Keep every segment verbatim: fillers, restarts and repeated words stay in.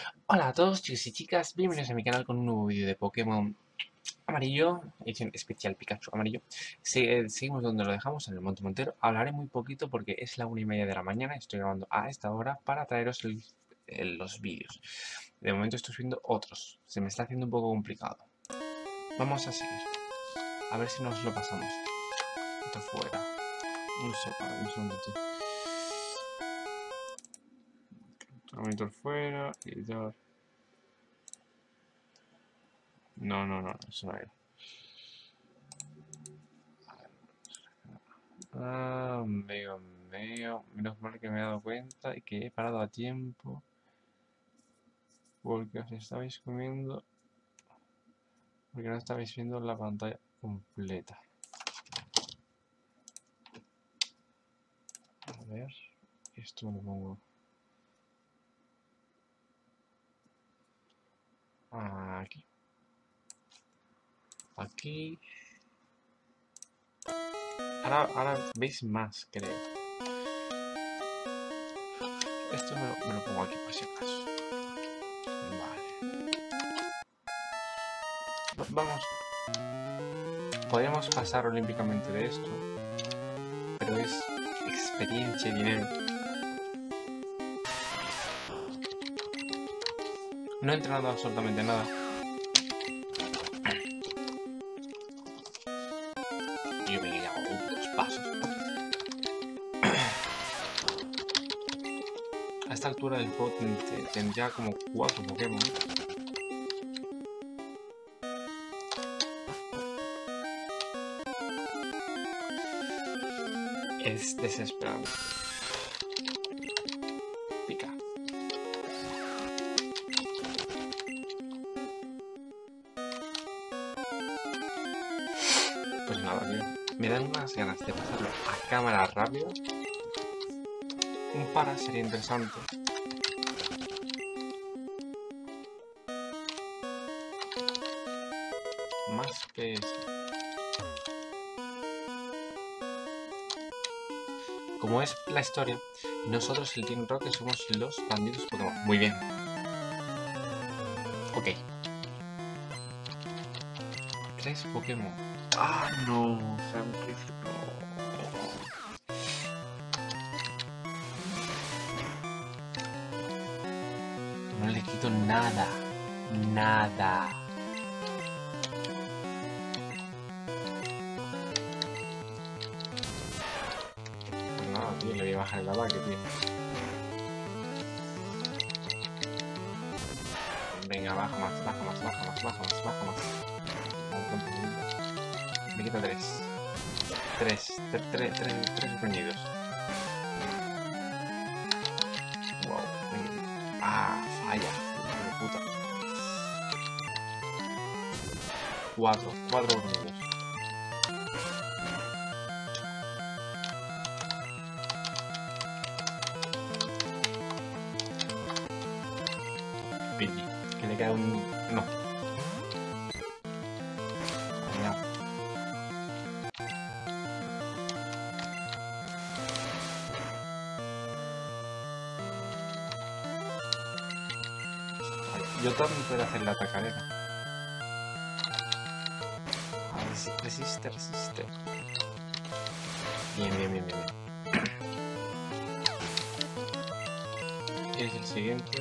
Hola a todos chicos y chicas, bienvenidos a mi canal con un nuevo vídeo de Pokémon Amarillo, edición especial Pikachu Amarillo. Se, seguimos donde lo dejamos, en el Monte Montero. Hablaré muy poquito porque es la una y media de la mañana y estoy grabando a esta hora para traeros el, el, los vídeos. De momento estoy subiendo otros, se me está haciendo un poco complicado. Vamos a seguir, a ver si nos lo pasamos. Esto fuera, un segundo, un segundo. Monitor fuera, editor. No, no, no, eso no era. Ah, amigo mío, menos mal que me he dado cuenta y que he parado a tiempo. Porque os estabais comiendo. Porque no estabais viendo la pantalla completa. A ver, esto lo pongo aquí. Aquí. Ahora, ahora veis más, creo. Esto me lo, me lo pongo aquí por si acaso. Vale. Vamos. Podríamos pasar olímpicamente de esto. Pero es experiencia y dinero. No he entrenado absolutamente nada. Yo me he dado dos pasos. A esta altura del juego tendría como cuatro Pokémon. Es desesperante. Pica. Pues nada, tío. Me dan unas ganas de pasarlo a cámara rápida. Un para sería interesante. Más que eso. Como es la historia, nosotros el Team Rocket somos los bandidos Pokémon. Muy bien. Ok. Tres Pokémon. Ah, no. No le quito nada. Nada. Pues nada, tío. Le voy a bajar el ataque, tío. Venga, baja más, baja más, baja más, baja más, baja más. Me quita tres. Tres, tres, tres, tres, tres reñidos. Wow, me... Ah, falla. Hijo de puta. Cuatro, cuatro reñidos. Pidgey, que le queda un... No. Venga. Yo también puedo hacer la tacarera. A ver si resiste, resiste. Bien, bien, bien, bien. Y es el siguiente.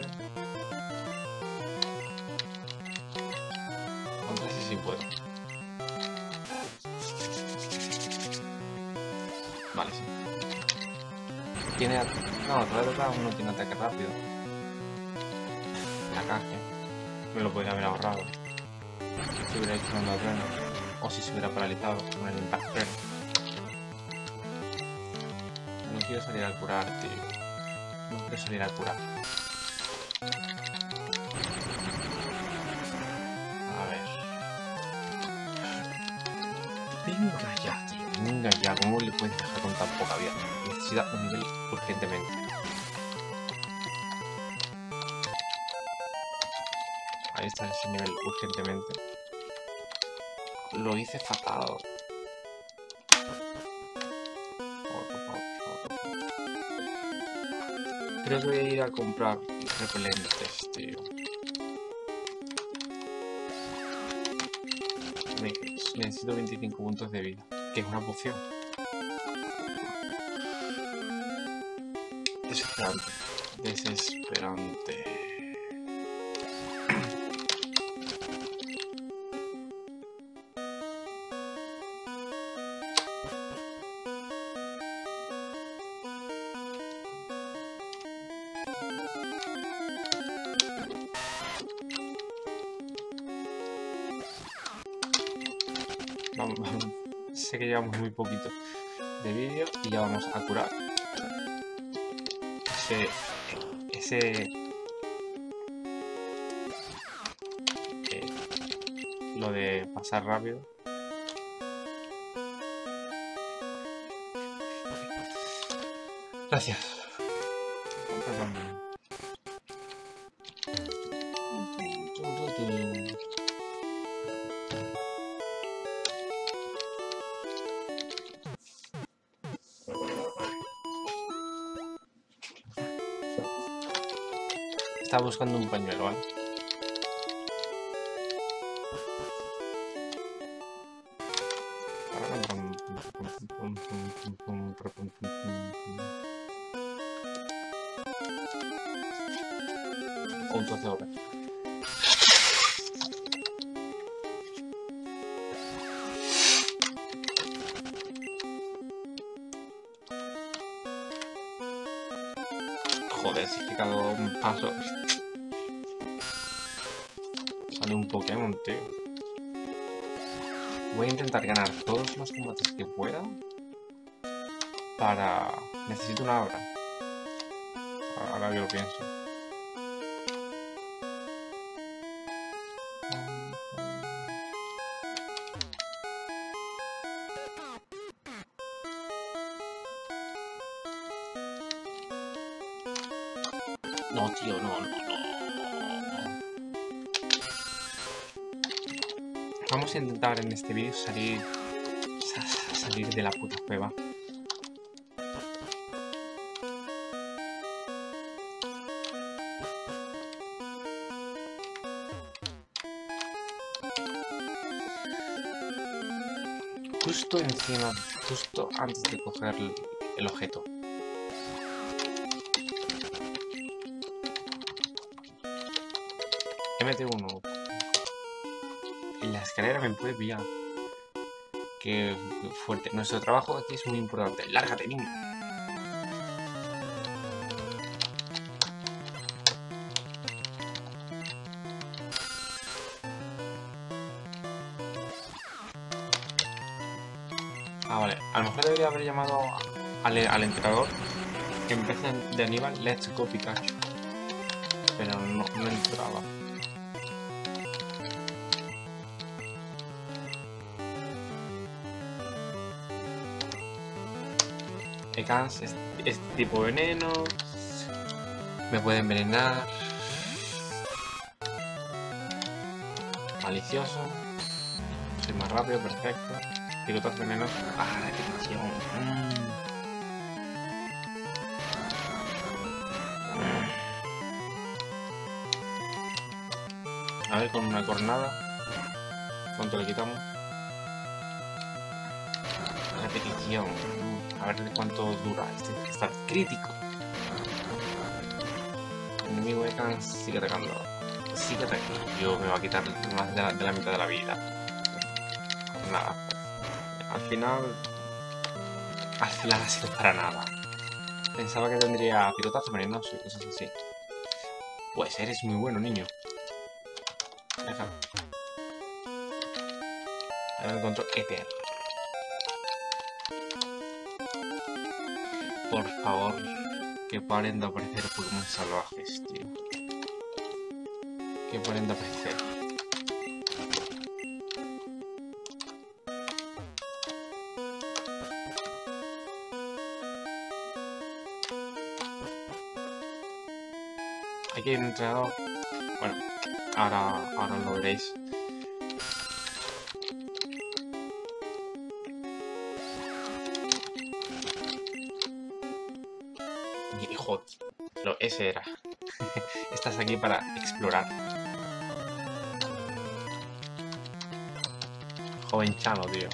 Contra ese sí puedo. Vale, sí. Tiene... No, todavía uno tiene ataque rápido. La caja. Me lo podría haber ahorrado. Si hubiera hecho un ladrón. O si se hubiera paralizado con el Impact Flare. No quiero salir a curar, tío. No quiero salir a curar. A ver. Venga ya, tío. Venga ya. ¿Cómo le puedes dejar con tan poca vida? Necesita un nivel urgentemente. Ahí está ese nivel urgentemente. Lo hice fatal. Por favor, por favor, por favor. Creo que voy a ir a comprar repelentes, tío. Necesito veinticinco puntos de vida, que es una poción. Desesperante. Desesperante. Vamos, vamos. Sé que llevamos muy poquito de vídeo y ya vamos a curar ese, ese eh, lo de pasar rápido. Gracias. Estaba buscando un pañuelo, ¿vale? Puntos de oro. Joder, si es que cada un paso sale un Pokémon, tío. Voy a intentar ganar todos los combates que pueda para... Necesito una abra. Ahora que lo pienso. No, tío, no, no, no. Vamos a intentar en este vídeo salir... salir de la puta cueva. Justo encima, justo antes de coger el, el objeto. M T uno. En la escalera me puede pillar. Qué fuerte. Nuestro trabajo aquí es muy importante. ¡Lárgate, niño! Ah, vale. A lo mejor debería haber llamado al, al entrenador que en vez de Aníbal, Let's Go Pikachu. Pero no, no entraba. Ekans es, es tipo veneno. Me puede envenenar. Malicioso. Soy más rápido, perfecto. Picotazo venenoso. Ah, la atención. Mm. A ver, con una cornada. ¿Cuánto le quitamos? Repetición. A ver de cuánto dura. Este está crítico. El enemigo Ekans sigue atacando. Sigue atacando. Yo me va a quitar más de la, de la mitad de la vida. Nada. Al final... Al final ha sido para nada. Pensaba que tendría picotazo venenoso y cosas así. Pues eres muy bueno, niño. Deja. Ahora encuentro Ether. Por favor, que paren de aparecer Pokémon salvajes, tío. Que paren de aparecer. Aquí hay un entrenador. Bueno, ahora, ahora lo veréis. Hijo, lo, ese era. estás aquí para explorar. Joven Chano, tío.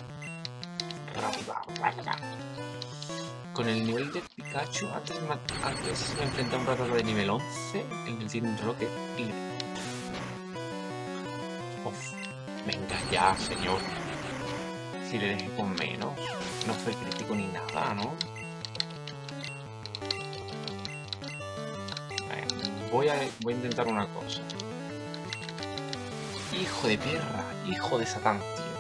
Con el nivel de Pikachu, antes me, antes me enfrenté a un ratón de nivel once, en el Team Rocket, y... Uf, venga ya, señor. Si le dejé con menos, no fue crítico ni nada, ¿no? Bueno, voy a, voy a intentar una cosa. Hijo de perra, hijo de Satán, tío.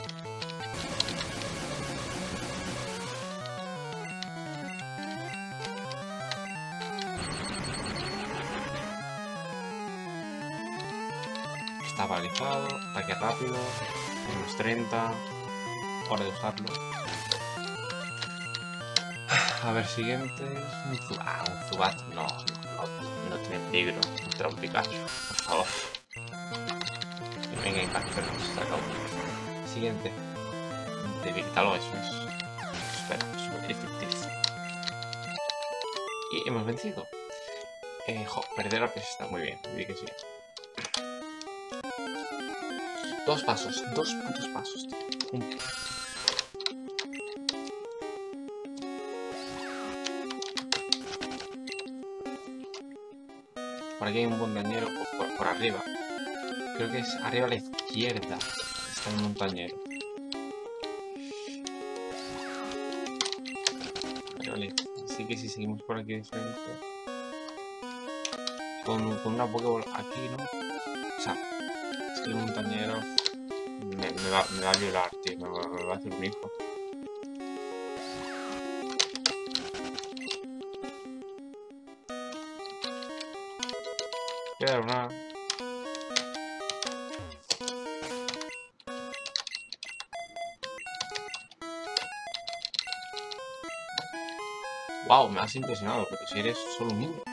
Está paralizado, ataque rápido, menos treinta, hora de usarlo. A ver, siguiente. Un Zubat. Ah, un Zubat. No, no, no, no tiene peligro contra un Pikachu. Por favor. Venga, impacto, se acabó. Siguiente. Debilítalo, eso es. Espera, super efectivo. Y hemos vencido. Eh, jo, perder la pista está muy bien, di que sí. Dos pasos, dos putos pasos, tío. Un... Por aquí hay un montañero, o por, por arriba. Creo que es arriba a la izquierda. Está el montañero. Vale, así que si seguimos por aquí de frente. Con, con una Pokéball aquí, ¿no? O sea, es que el montañero me, me, va, me va a violar, tío. Me va, me va a hacer un hijo. Queda una... Wow, me has impresionado, pero si eres solo un niño.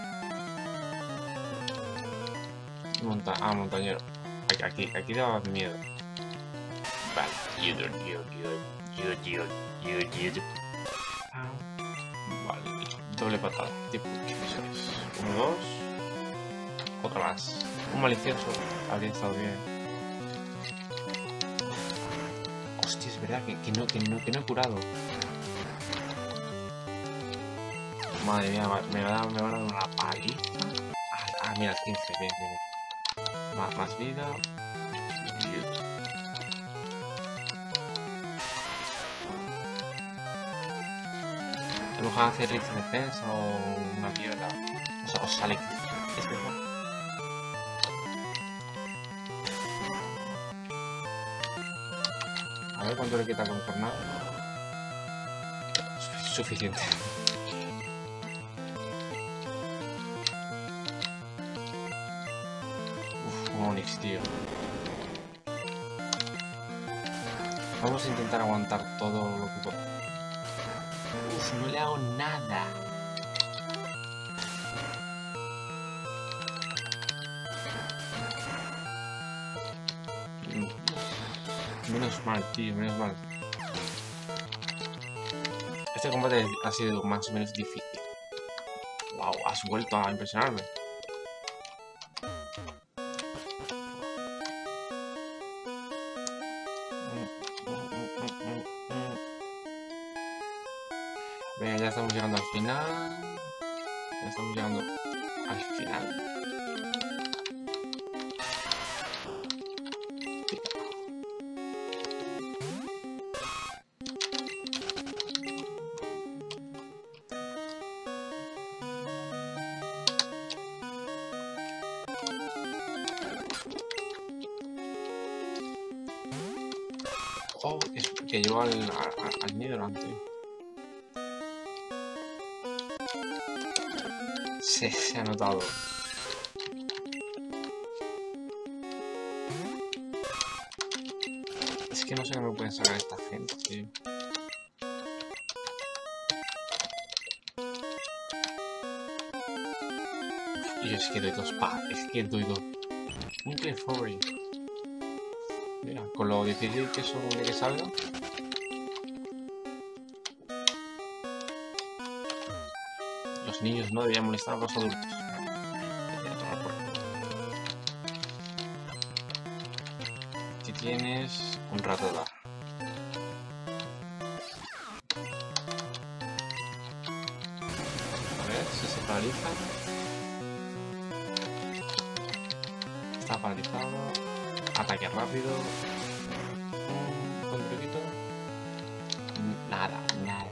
Monta ah, montañero. Aquí, aquí, aquí daba miedo. Vale, you don't, you, you, you, you, you, you. Vale, doble patada. Tipo, eso es. Uno, dos. Otra más. Un malicioso. Habría estado bien. Hostia, es verdad que, que, no, que, no, que no he curado. Madre mía, me va a dar, me va a dar una paliza. Ah, ah, mira, quince, bien, bien. Más, más vida. A lo mejor hacer Ritz de defensa o una mierda. O sea, os sale. Es verdad. A ver cuánto le quita con tornado. Suficiente. Onix, tío. Vamos a intentar aguantar todo lo que pueda. Uf, no le hago nada. Menos mal, tío, menos mal. Este combate ha sido más o menos difícil. Wow, has vuelto a impresionarme. Venga, ya estamos llegando al final. Ya estamos llegando al final. Oh, es que llevo al, al, al nido delante. Se, se ha notado. Es que no sé qué me pueden sacar esta gente, tío. Y yo es que doy dos pa, es que doy dos. Un Clefairy. Mira, con lo difícil que son de que salga. Los niños no deberían molestar a los adultos. tienes un rato de dar. A ver si se paraliza. Está paralizado. Ataque rápido. Un controlito. Nada, nada.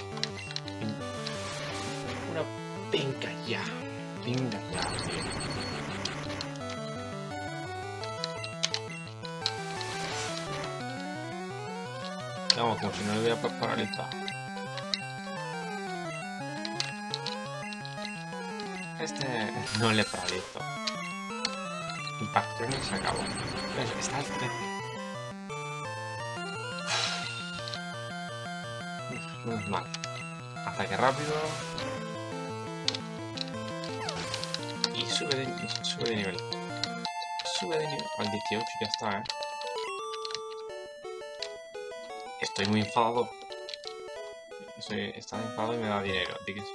Una pinca ya. Pinca ya, tío. Vamos, como si no le hubiera paralizado. Este no le paralizó. Impacto y se acabó. Pero está al trece. No es mal. Ataque rápido. Y sube de, y sube de nivel. Sube de nivel. Al dieciocho ya está, eh. Estoy muy enfadado. Estoy, está enfadado y me da dinero. Así que sí.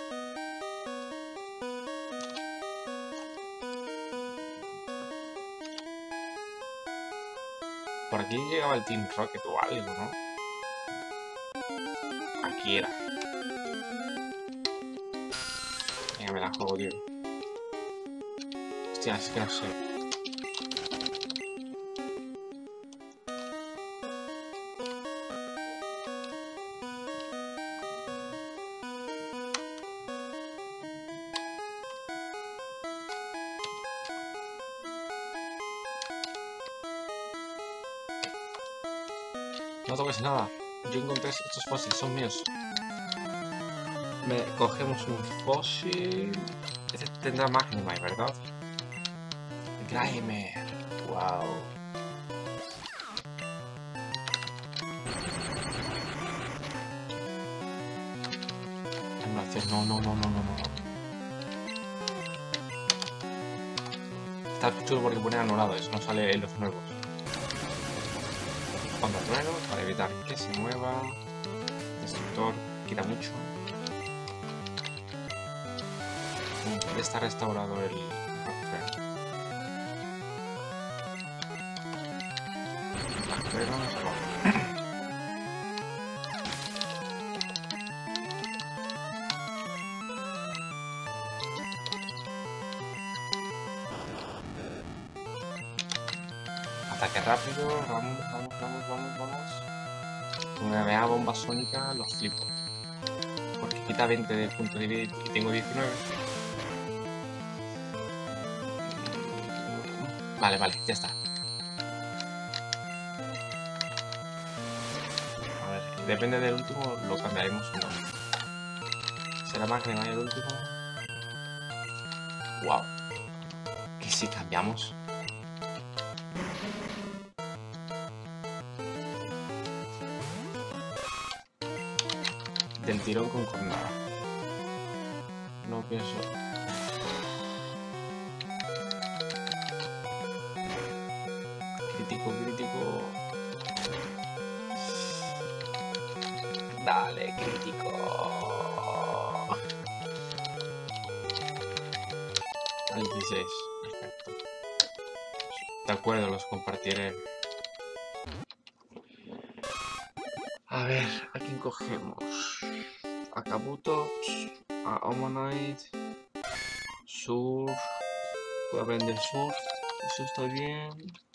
Por aquí llegaba el Team Rocket o algo, ¿no? Aquí era. Venga, me la juego, tío. Hostia, es que no sé. No toques nada. Yo encontré estos fósiles, son míos. Me cogemos un fósil. Este tendrá Magnemite, ¿verdad? Grimer. Wow. No, no, no, no, no, no. Está chulo porque pone anulado, eso no sale en los nuevos. Contra trueno para evitar que se mueva. Destructor quita mucho. Ya está restaurado el trueno. Ataque rápido, vamos, vamos, vamos, vamos, vamos. Como me vea bomba sónica, los flipo. Porque quita veinte de punto de vida y tengo diecinueve. Vale, vale, ya está. A ver, depende del último, lo cambiaremos o no. ¿Será Magnemite el último? Wow. ¿Que si cambiamos? Del tirón con cornada. No pienso. Crítico, crítico. Dale, crítico. Al dieciséis. Perfecto. De acuerdo, los compartiré. A ver, ¿a quién cogemos? A Kabuto, a Omanite, Surf, puedo aprender Surf, eso está bien.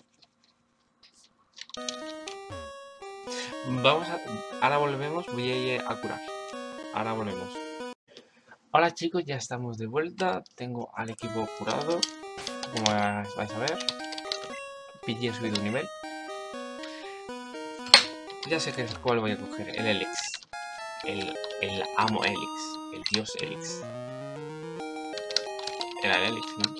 Vamos a... Ahora volvemos, voy a ir a curar. Ahora volvemos. Hola chicos, ya estamos de vuelta, tengo al equipo curado, como vais a ver. P G ha subido un nivel. Ya sé que es cuál voy a coger, el Helix. El, el amo Helix, el dios Helix. Era el Helix, ¿no?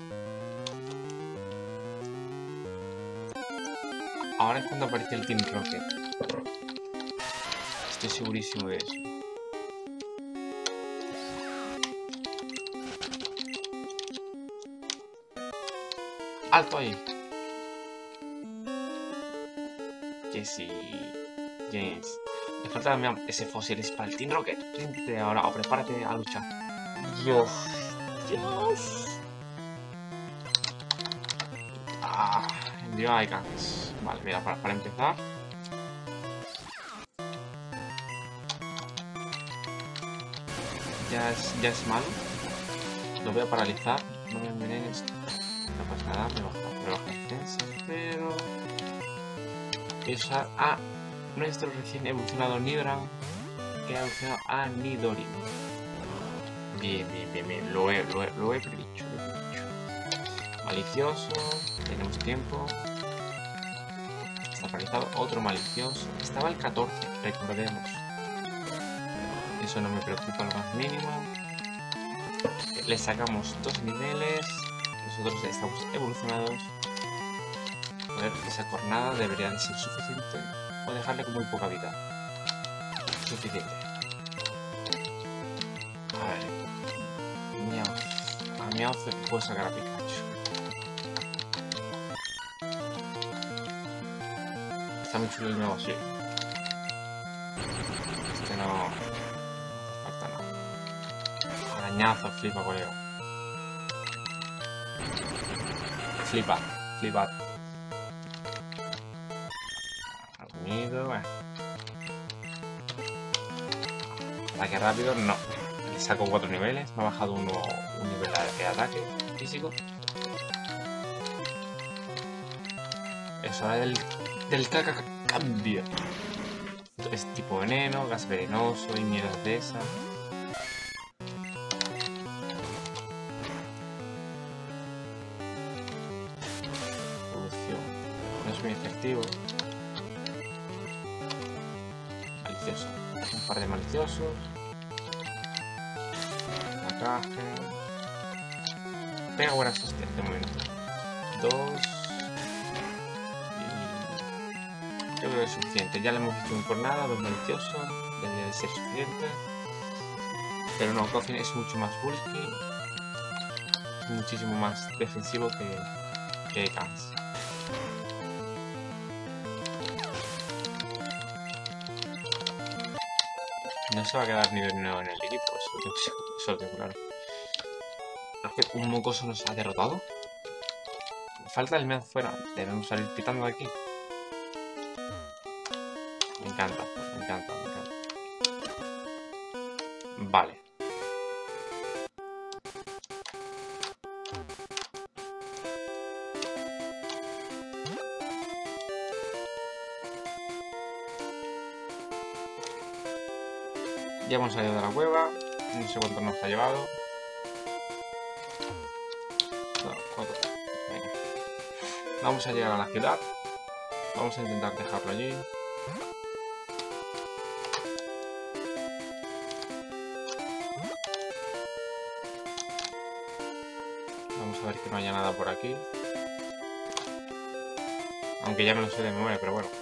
Ahora es cuando aparece el Team Rocket. Estoy segurísimo de eso. ¡Alto ahí! Jesse... James... Me falta ese fósil, es para el Team Rocket. Ríndete ahora o prepárate a luchar. Dios. Dios. Ah, envío a Icans. Vale, mira, para, para empezar. Ya es, ya es malo. Lo voy a paralizar. No me envenenes. No pasa nada, me baja, me baja defensa. Pero... Usar a nuestro recién evolucionado Nidoran, que ha evolucionado a Nidorin. Bien, bien, bien, bien. Lo he, lo he, lo he predicho, lo he predicho. Malicioso. Tenemos tiempo. Está paralizado. Otro malicioso. Estaba el catorce, recordemos. Eso no me preocupa lo más mínimo. Le sacamos dos niveles. Nosotros estamos evolucionados. A ver, esa cornada debería de ser suficiente. O dejarle con muy poca vida. Suficiente. A ver. Meowth. A Meowth puedo sacar a Pikachu. Está muy chulo el nuevo, sí. Este no... No falta nada. Arañazo, flipa, colega. Flipa, flipa. Unido, bueno. Ataque rápido, no. Le saco cuatro niveles. Me ha bajado uno, un nivel de ataque físico. Es hora del, del caca cambio. Es tipo veneno, gas venenoso y mierdas de esa. Evolución. No es muy efectivo. Malicioso. Un par de maliciosos. Ataque. Pega buenas hostias de momento. Dos. Y yo creo que es suficiente. Ya le hemos hecho un cornada, dos maliciosos. Debería de ser suficiente. Pero no, Koffing es mucho más bulky. Es muchísimo más defensivo que, que Kans. No se va a quedar nivel nuevo en el equipo, eso, eso lo tengo claro. ¿Es que un mocoso nos ha derrotado? Falta el Meowth fuera, debemos salir pitando de aquí. Me encanta, me encanta, me encanta. Vale. Ya hemos salido de la cueva, no sé cuánto nos ha llevado. No, cuatro. Venga. Vamos a llegar a la ciudad. Vamos a intentar dejarlo allí. Vamos a ver que no haya nada por aquí. Aunque ya me lo sé de memoria, pero bueno.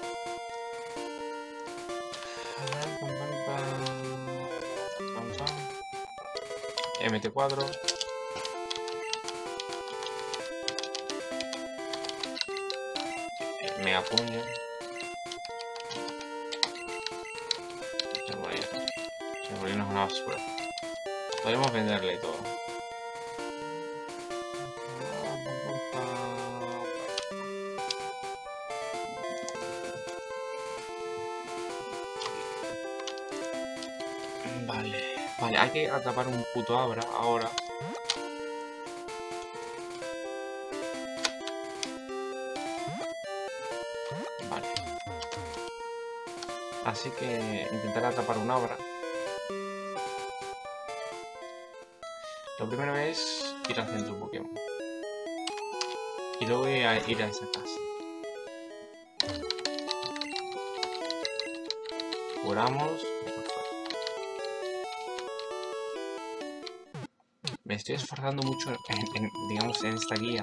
M T cuatro. Mega puño. El molino es una basura. Podemos venderle y todo. Vale. Vale, hay que atrapar un puto Abra ahora. Vale. Así que intentaré atrapar un Abra. Lo primero es ir al centro Pokémon. Y luego voy a ir a esa casa. Curamos. Me estoy esforzando mucho en, en, digamos, en esta guía.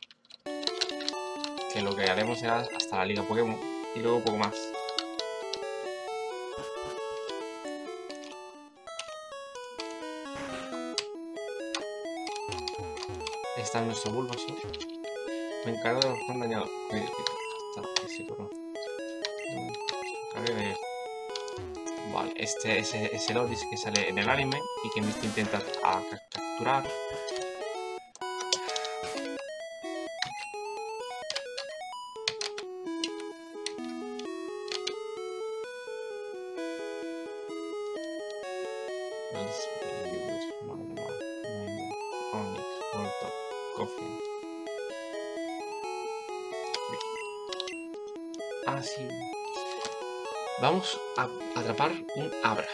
Que lo que haremos será hasta la Liga Pokémon. Y luego poco más. Ahí está nuestro Bulbasaur. Me encargo de los dañados. Vale, este es, es el Odis que sale en el anime y que Misty intenta a, a capturar. Ah, sí. Vamos a atrapar un Abra.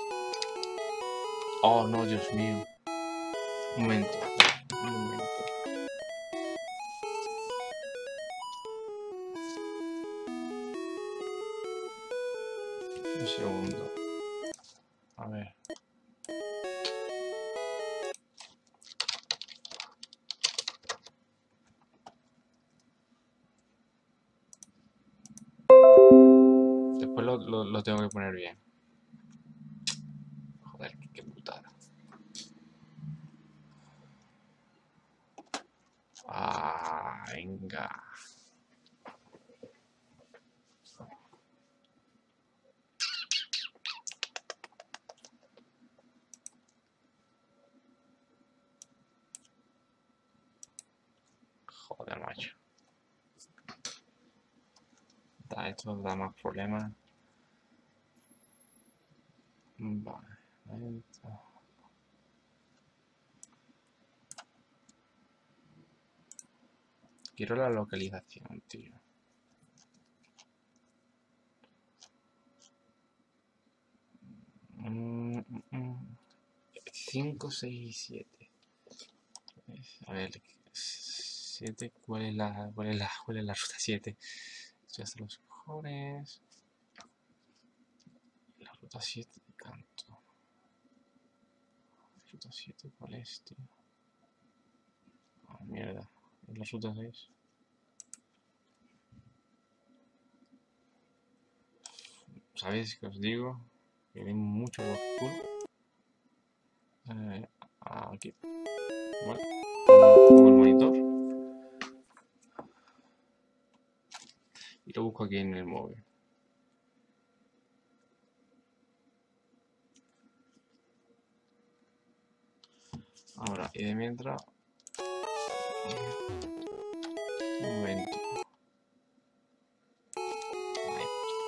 Oh, no, Dios mío. Un momento. Un momento. Un segundo. A ver. Después lo, lo, lo tengo que poner bien. Joder, qué, qué putada. Ah, venga. Joder, macho. Da, esto da más problemas. Vale. Quiero la localización, tío. cinco, seis, siete. A ver, siete. ¿Cuál es la, cuál es la, cuál es la ruta siete? Estoy hasta los cojones. La ruta siete de canto. La ruta siete, ¿cuál es, tío? Ah, mierda. ¿Es la ruta seis? ¿Sabéis qué os digo? Que hay mucho por culo. Eh, aquí. Bueno, pongo el monitor. Y lo busco aquí en el móvil. Ahora, y de mientras... Un momento. Ahí.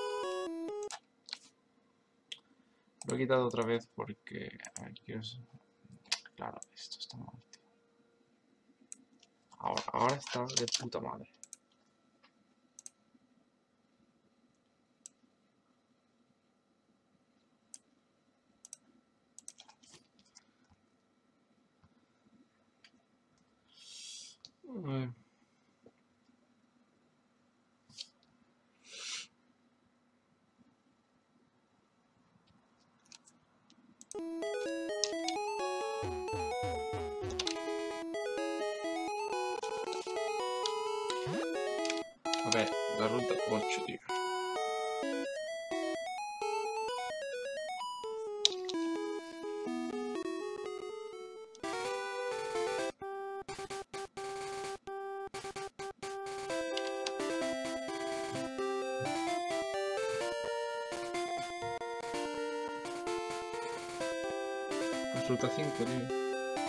Lo he quitado otra vez porque... A ver, quiero... Claro, esto está mal, tío. Ahora, ahora está de puta madre. Mm. A ver, la ruta ocho, tío. La ruta cinco, tío.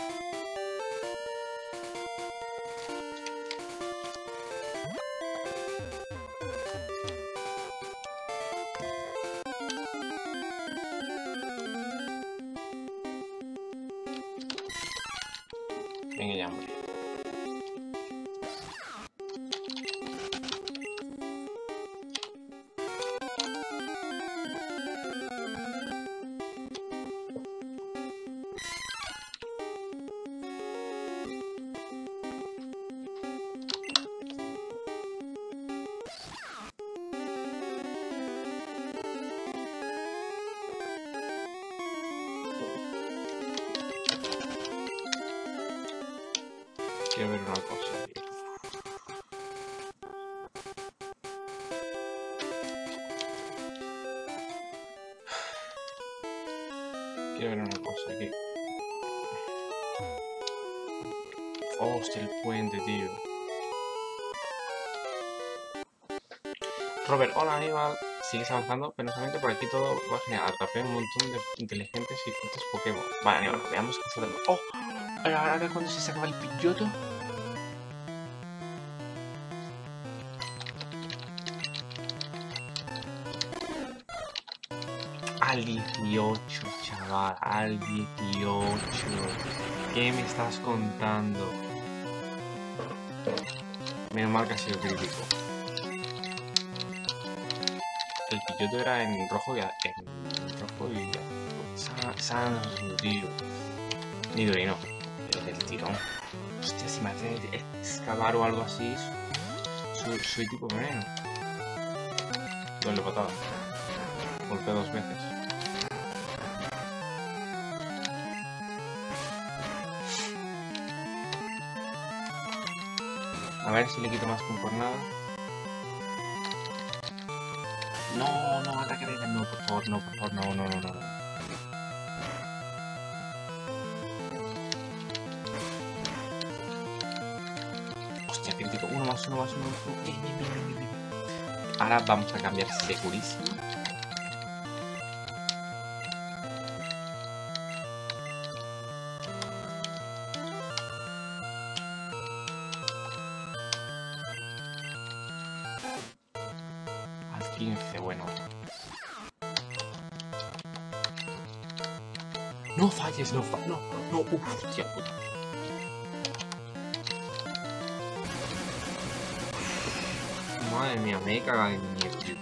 Venga ya, hombre. Quiero ver una cosa, tío. Quiero ver una cosa aquí. Oh, hostia, el puente, tío. Robert, hola Aníbal. Sigues avanzando penosamente, por aquí todo va genial. Atrapé un montón de inteligentes y fuertes Pokémon. Vale, Aníbal, veamos qué hacerlo. ¡Oh! Ahora, ahora cuando se sacaba el pilloto. Al dieciocho, chaval, al dieciocho. ¿Qué me estás contando? Menos mal que ha sido crítico. el pilloto era en rojo y en rojo y azul. Sans, tío. Nidorino. Pero del tirón. Hostia, si me hace excavar o algo así, soy, soy tipo veneno. Doble patada. Golpeo dos veces. A ver si le quito más con por nada. No, no, ataque de... No, por favor, no, por favor, no, no, no, no. Hostia, crítico. Uno más, uno más, uno más. Bien, bien, bien, bien, bien. Ahora vamos a cambiar segurísimo. Al quince, bueno. No falles, no falles, no, no, uff, hostia puta. Madre mía, me he cagado en miedo, tío.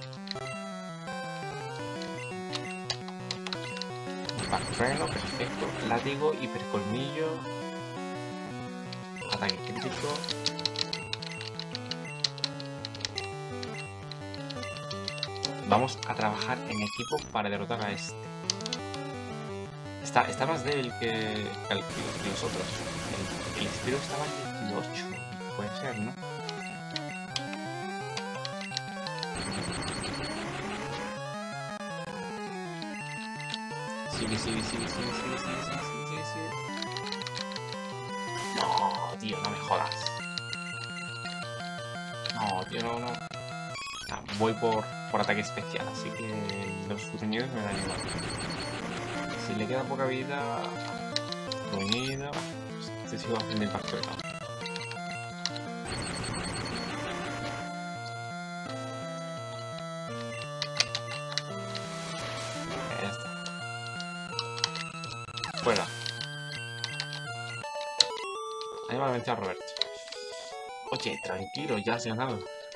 Backfreno, perfecto. Látigo, hipercolmillo. Ataque crítico. Vamos a trabajar en equipo para derrotar a este. Está, está más débil que, que, el, que los otros. El, el Spiro estaba en dieciocho. Puede ser, ¿no? Sigue, sigue, sigue, sigue, sigue, sigue, sigue, sigue, sigue. No, tío, no me jodas. No, tío, no, no. Ah, voy por, por ataque especial, así que los gruñidos me dan igual. Si le queda poca vida, gruñido. Este sigo haciendo el pacto de campo. Ya está. Fuera. Ahí va a vencer a Roberto. Oye, tranquilo, ya has ganado.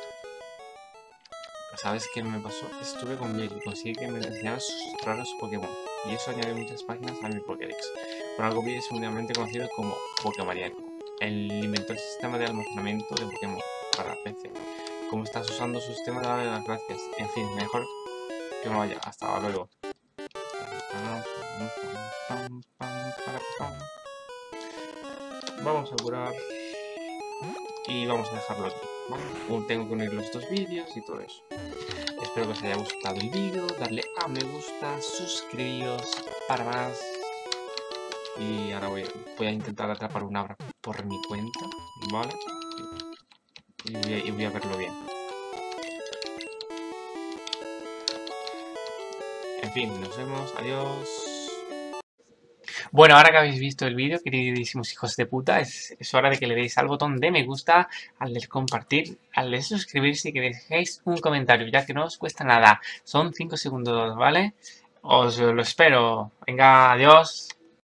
¿Sabes qué me pasó? Estuve con Biel y conseguí que me enseñara sus raros Pokémon. Y eso añadió muchas páginas a mi Pokédex. Por algo Biel es mundialmente conocido como Pokemariaco. Él inventó el sistema de almacenamiento de Pokémon para P C. ¿Cómo estás usando su sistema? Dale las gracias. En fin, mejor que me vaya. Hasta luego. Vamos a curar. Y vamos a dejarlo aquí. ¿Vale? Tengo que unir los dos vídeos y todo eso. Espero que os haya gustado el vídeo. Darle a me gusta, suscribiros para más. Y ahora voy, voy a intentar atrapar un Abra por mi cuenta, ¿vale? Y voy a, y voy a verlo bien. En fin, nos vemos. Adiós. Bueno, ahora que habéis visto el vídeo, queridísimos hijos de puta, es, es hora de que le deis al botón de me gusta, al de compartir, al de suscribirse y que dejéis un comentario, ya que no os cuesta nada. Son cinco segundos, ¿vale? Os lo espero. Venga, adiós.